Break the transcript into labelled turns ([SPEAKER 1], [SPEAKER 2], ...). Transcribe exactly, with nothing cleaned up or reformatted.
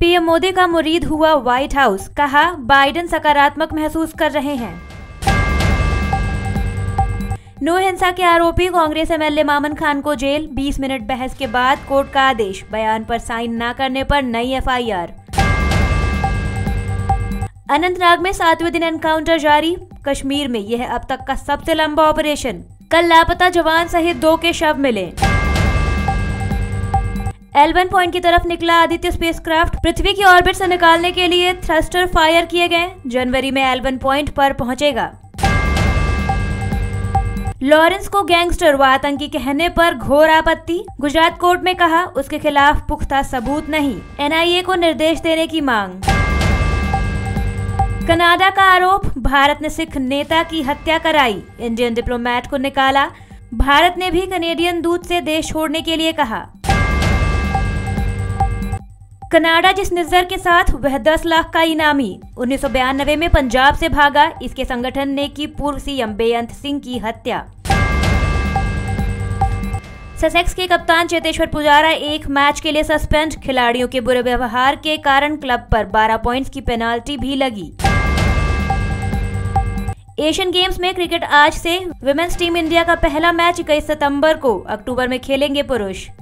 [SPEAKER 1] PM Modi का मुरीद हुआ व्हाइट हाउस, कहा बाइडेन सकारात्मक महसूस कर रहे हैं। नो हिंसा के आरोपी कांग्रेस एमएलए मामन खान को जेल, बीस मिनट बहस के बाद कोर्ट का आदेश, बयान पर साइन न करने पर नई एफआईआर। अनंतनाग में सातवें दिन एनकाउंटर जारी, कश्मीर में यह अब तक का सबसे लंबा ऑपरेशन, कल लापता जवान सहित दो के शव मिले। एल वन पॉइंट की तरफ निकला आदित्य स्पेसक्राफ्ट, पृथ्वी की ऑर्बिट से निकालने के लिए थ्रस्टर फायर किए गए, जनवरी में एल वन पॉइंट पर पहुंचेगा। लॉरेंस को गैंगस्टर व आतंकी कहने पर घोर आपत्ति, गुजरात कोर्ट में कहा उसके खिलाफ पुख्ता सबूत नहीं, एनआईए को निर्देश देने की मांग। कनाडा का आरोप, भारत ने सिख नेता की हत्या कराई, इंडियन डिप्लोमेट को निकाला, भारत ने भी कनेडियन दूत से देश छोड़ने के लिए कहा। कनाडा जिस निज्जर के साथ वह दस लाख का इनामी, उन्नीस सौ बयानबे में पंजाब से भागा, इसके संगठन ने की पूर्व सीएम बेअंत सिंह की हत्या। ससेक्स के कप्तान चेतेश्वर पुजारा एक मैच के लिए सस्पेंड, खिलाड़ियों के बुरे व्यवहार के कारण क्लब पर बारह पॉइंट्स की पेनाल्टी भी लगी। एशियन गेम्स में क्रिकेट आज से, विमेंस टीम इंडिया का पहला मैच इक्कीस सितंबर को, अक्टूबर में खेलेंगे पुरुष।